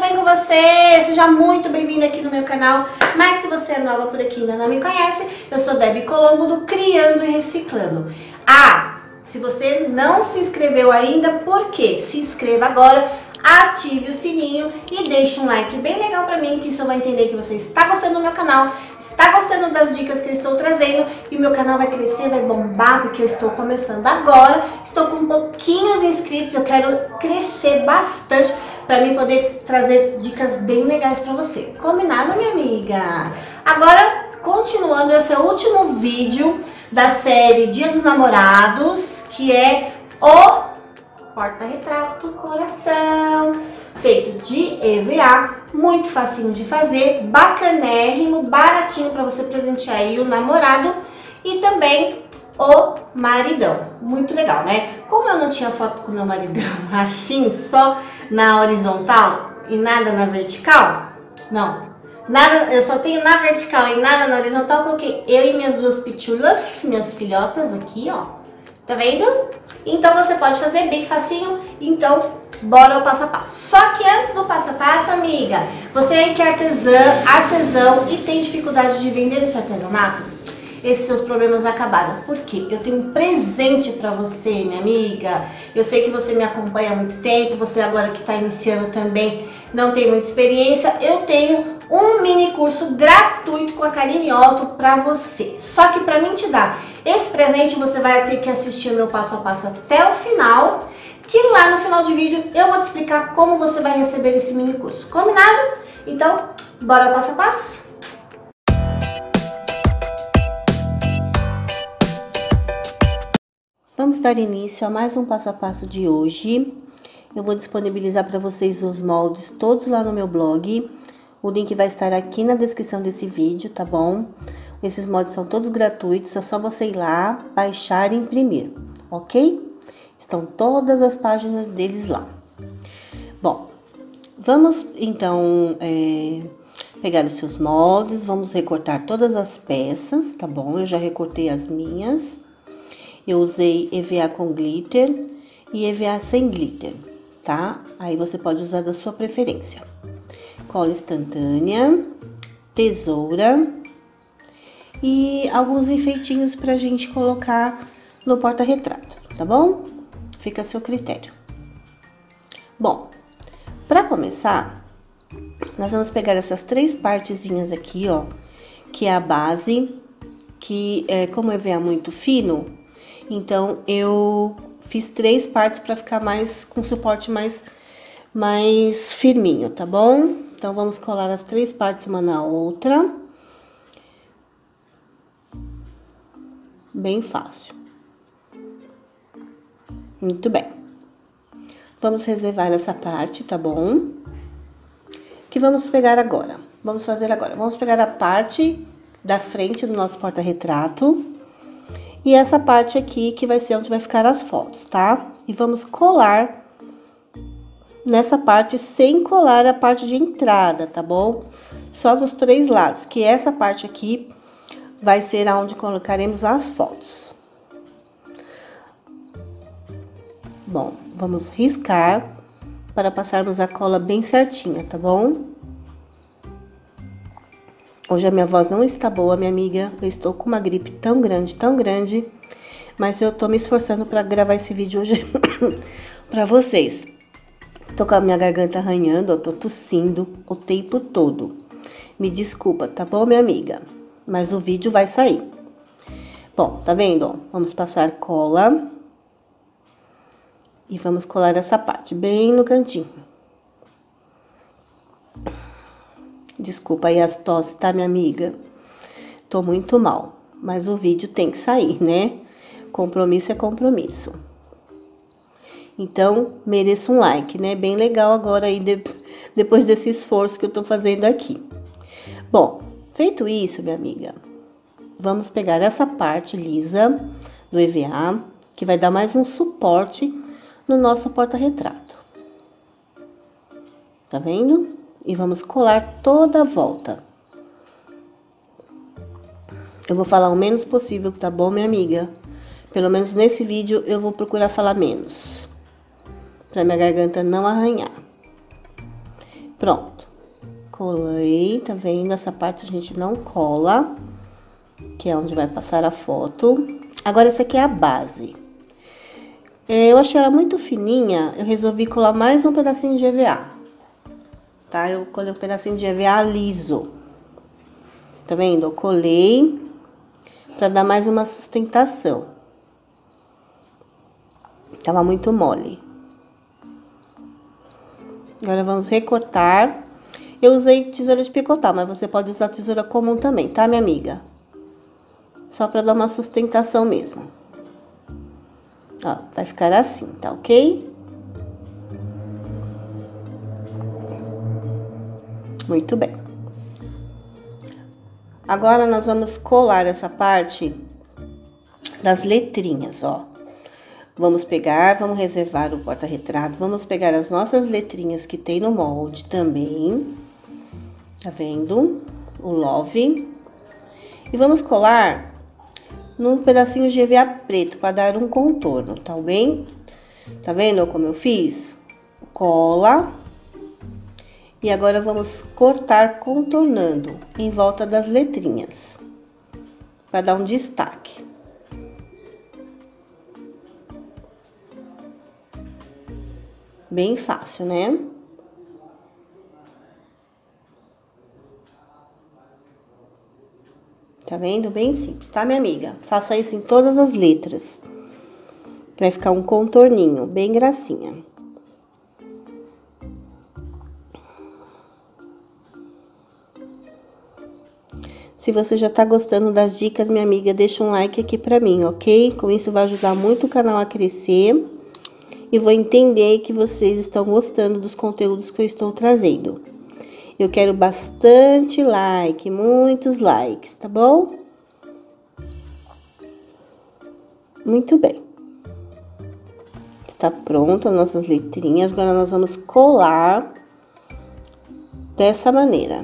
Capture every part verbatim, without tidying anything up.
bem com você? Seja muito bem-vindo aqui no meu canal. Mas se você é nova por aqui e ainda não me conhece, eu sou Debbie Colombo do Criando e Reciclando. Ah, se você não se inscreveu ainda, por quê? Se inscreva agora, ative o sininho e deixe um like bem legal pra mim, que isso vai entender que você está gostando do meu canal, está gostando das dicas que eu estou trazendo e o meu canal vai crescer, vai bombar, porque eu estou começando agora, estou com pouquinhos inscritos, eu quero crescer bastante para mim poder trazer dicas bem legais pra você. Combinado, minha amiga? Agora, continuando, esse é o último vídeo da série Dia dos Namorados, que é o porta-retrato coração, feito de E V A, muito facinho de fazer, bacanérrimo, baratinho para você presentear aí o namorado e também o maridão. Muito legal, né? Como eu não tinha foto com meu maridão assim, só na horizontal e nada na vertical, não, nada, eu só tenho na vertical e nada na horizontal, coloquei eu e minhas duas pitulas, minhas filhotas aqui, ó. Tá vendo? Então você pode fazer bem facinho, então bora ao passo a passo. Só que antes do passo a passo, amiga, você aí que é artesã, artesão e tem dificuldade de vender esse artesanato, esses seus problemas acabaram. Por quê? Eu tenho um presente pra você, minha amiga. Eu sei que você me acompanha há muito tempo, você agora que tá iniciando também não tem muita experiência. Eu tenho um mini curso gratuito com a Karine Otto pra você. Só que pra mim te dar esse presente, você vai ter que assistir o meu passo a passo até o final, que lá no final de vídeo eu vou te explicar como você vai receber esse mini curso. Combinado? Então, bora ao passo a passo? Vamos dar início a mais um passo a passo de hoje. Eu vou disponibilizar para vocês os moldes todos lá no meu blog. O link vai estar aqui na descrição desse vídeo, tá bom? Esses moldes são todos gratuitos, é só você ir lá, baixar e imprimir, ok? Estão todas as páginas deles lá. Bom, vamos então é, pegar os seus moldes, vamos recortar todas as peças, tá bom? Eu já recortei as minhas. Eu usei E V A com glitter e E V A sem glitter, tá? Aí você pode usar da sua preferência. Cola instantânea, tesoura e alguns enfeitinhos pra gente colocar no porta-retrato, tá bom? Fica a seu critério. Bom, pra começar, nós vamos pegar essas três partezinhas aqui, ó, que é a base, que é, como é E V A muito fino, então eu fiz três partes para ficar mais com suporte mais mais firminho, tá bom? Então vamos colar as três partes uma na outra. Bem fácil. Muito bem. Vamos reservar essa parte, tá bom? O que vamos pegar agora? Vamos fazer agora. Vamos pegar a parte da frente do nosso porta-retrato. E essa parte aqui, que vai ser onde vai ficar as fotos, tá? E vamos colar nessa parte, sem colar a parte de entrada, tá bom? Só dos três lados, que essa parte aqui vai ser aonde colocaremos as fotos. Bom, vamos riscar para passarmos a cola bem certinha, tá bom? Hoje a minha voz não está boa, minha amiga. Eu estou com uma gripe tão grande, tão grande. Mas eu tô me esforçando para gravar esse vídeo hoje para vocês. Tô com a minha garganta arranhando, eu tô tossindo o tempo todo. Me desculpa, tá bom, minha amiga? Mas o vídeo vai sair. Bom, tá vendo, ó? Vamos passar cola. E vamos colar essa parte bem no cantinho. Desculpa aí as tosses, tá, minha amiga? Tô muito mal, mas o vídeo tem que sair, né? Compromisso é compromisso. Então, mereço um like, né? Bem legal agora aí, de, depois desse esforço que eu tô fazendo aqui. Bom, feito isso, minha amiga, vamos pegar essa parte lisa do E V A, que vai dar mais um suporte no nosso porta-retrato. Tá vendo? E vamos colar toda a volta. Eu vou falar o menos possível, tá bom, minha amiga? Pelo menos nesse vídeo eu vou procurar falar menos, pra minha garganta não arranhar. Pronto. Colei, tá vendo? Essa parte a gente não cola, que é onde vai passar a foto. Agora, essa aqui é a base. Eu achei ela muito fininha, eu resolvi colar mais um pedacinho de E V A. Tá? Eu colei um pedacinho de E V A liso. Tá vendo? Eu colei pra dar mais uma sustentação. Tava muito mole. Agora vamos recortar. Eu usei tesoura de picotar, mas você pode usar tesoura comum também, tá, minha amiga? Só pra dar uma sustentação mesmo. Ó, vai ficar assim, tá ok? Muito bem. Agora, nós vamos colar essa parte das letrinhas, ó. Vamos pegar, vamos reservar o porta-retrato, vamos pegar as nossas letrinhas que tem no molde também. Tá vendo? O love. E vamos colar no pedacinho de E V A preto para dar um contorno, tá bem? Tá vendo como eu fiz? Cola. E agora vamos cortar contornando em volta das letrinhas, para dar um destaque. Bem fácil, né? Tá vendo? Bem simples, tá, minha amiga? Faça isso em todas as letras. Vai ficar um contorninho, bem gracinha. Se você já tá gostando das dicas, minha amiga, deixa um like aqui pra mim, ok? Com isso vai ajudar muito o canal a crescer. E vou entender que vocês estão gostando dos conteúdos que eu estou trazendo. Eu quero bastante like, muitos likes, tá bom? Muito bem. Está pronto as nossas letrinhas. Agora, nós vamos colar dessa maneira.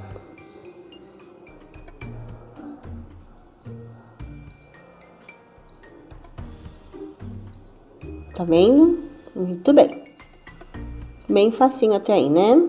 Tá vendo? Muito bem. Bem facinho até aí, né?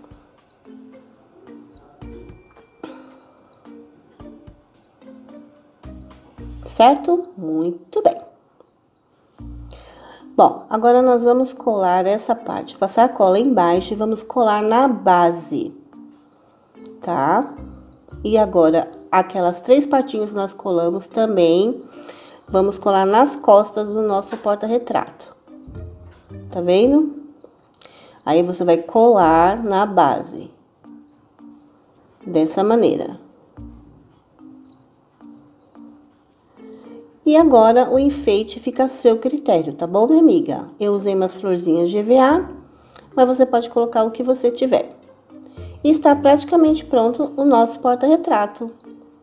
Certo? Muito bem. Bom, agora nós vamos colar essa parte, passar cola embaixo e vamos colar na base, tá? E agora, aquelas três partinhas que nós colamos também, vamos colar nas costas do nosso porta-retrato. Tá vendo? Aí, você vai colar na base. Dessa maneira. E agora, o enfeite fica a seu critério, tá bom, minha amiga? Eu usei umas florzinhas de E V A, mas você pode colocar o que você tiver. E está praticamente pronto o nosso porta-retrato.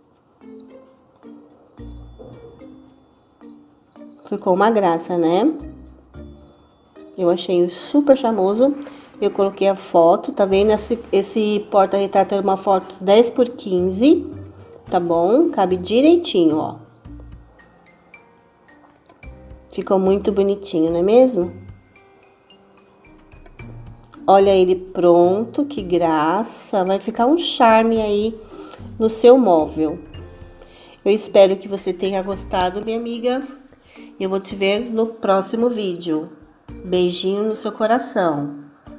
Ficou uma graça, né? Eu achei super charmoso. Eu coloquei a foto, tá vendo? Esse, esse porta-retrato é uma foto dez por quinze, tá bom? Cabe direitinho, ó. Ficou muito bonitinho, não é mesmo? Olha ele pronto, que graça. Vai ficar um charme aí no seu móvel. Eu espero que você tenha gostado, minha amiga. E eu vou te ver no próximo vídeo. Beijinho no seu coração.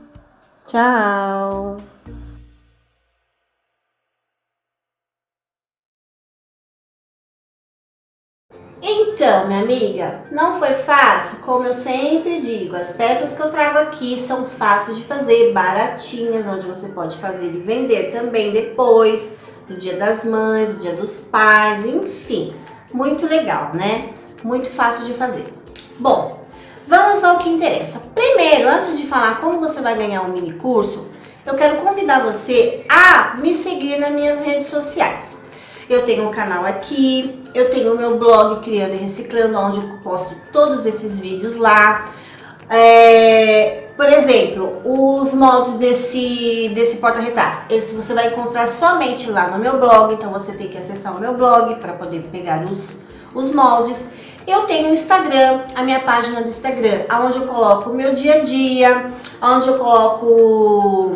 Tchau! Então, minha amiga, não foi fácil? Como eu sempre digo, as peças que eu trago aqui são fáceis de fazer, baratinhas, onde você pode fazer e vender também depois, no Dia das Mães, no Dia dos Pais, enfim, muito legal, né? Muito fácil de fazer. Bom, vamos ao que interessa. Primeiro, antes de falar como você vai ganhar um mini curso, eu quero convidar você a me seguir nas minhas redes sociais. Eu tenho um canal aqui, eu tenho o meu blog Criando e Reciclando, onde eu posto todos esses vídeos lá. É, por exemplo, os moldes desse, desse porta-retrato, esse você vai encontrar somente lá no meu blog, então você tem que acessar o meu blog para poder pegar os, os moldes. Eu tenho o Instagram, a minha página do Instagram, onde eu coloco o meu dia a dia, onde eu coloco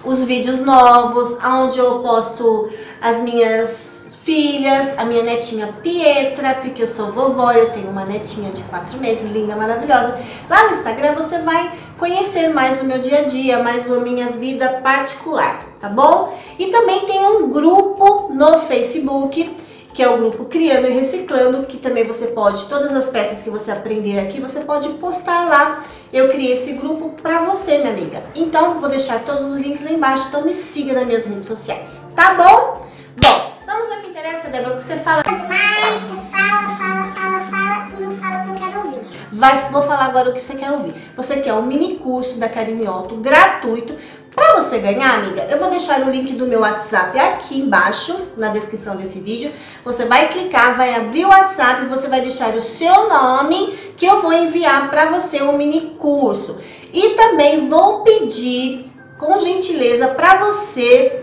os vídeos novos, onde eu posto as minhas filhas, a minha netinha Pietra, porque eu sou vovó, eu tenho uma netinha de quatro meses, linda, maravilhosa. Lá no Instagram você vai conhecer mais o meu dia a dia, mais a minha vida particular, tá bom? E também tem um grupo no Facebook, que é o grupo Criando e Reciclando, que também você pode, todas as peças que você aprender aqui, você pode postar lá. Eu criei esse grupo pra você, minha amiga. Então, vou deixar todos os links lá embaixo, então me siga nas minhas redes sociais, tá bom? Bom, vamos ao que interessa, Débora, porque você fala demais, você fala, fala, fala, fala e não fala o que eu quero ouvir. Vai, vou falar agora o que você quer ouvir. Você quer um mini curso da Karine Otto gratuito. Para você ganhar, amiga, eu vou deixar o link do meu WhatsApp aqui embaixo, na descrição desse vídeo. Você vai clicar, vai abrir o WhatsApp, você vai deixar o seu nome, que eu vou enviar para você o mini curso. E também vou pedir, com gentileza, para você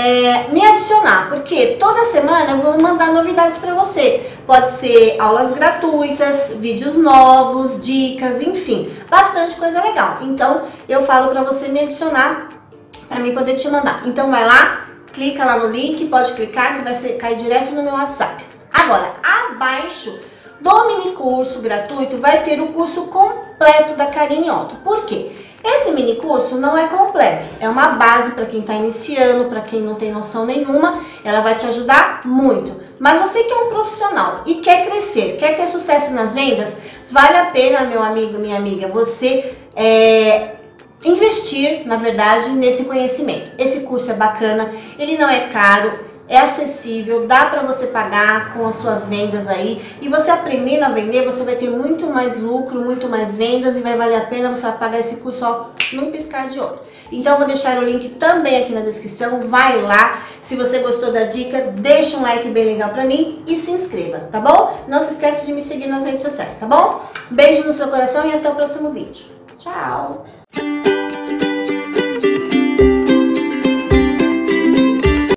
É, me adicionar, porque toda semana eu vou mandar novidades para você. Pode ser aulas gratuitas, vídeos novos, dicas, enfim, bastante coisa legal. Então eu falo para você me adicionar para mim poder te mandar. Então vai lá, clica lá no link, pode clicar que vai ser, cair direto no meu WhatsApp. Agora, abaixo do mini curso gratuito vai ter o curso completo da Karine Otto. Por quê? Esse mini curso não é completo, é uma base para quem está iniciando, para quem não tem noção nenhuma, ela vai te ajudar muito. Mas você que é um profissional e quer crescer, quer ter sucesso nas vendas, vale a pena, meu amigo, minha amiga, você é, investir, na verdade, nesse conhecimento. Esse curso é bacana, ele não é caro, é acessível, dá para você pagar com as suas vendas aí, e você aprendendo a vender, você vai ter muito mais lucro, muito mais vendas, e vai valer a pena, você vai pagar esse curso só num piscar de olho. Então eu vou deixar o link também aqui na descrição, vai lá, se você gostou da dica, deixa um like bem legal pra mim e se inscreva, tá bom? Não se esquece de me seguir nas redes sociais, tá bom? Beijo no seu coração e até o próximo vídeo. Tchau!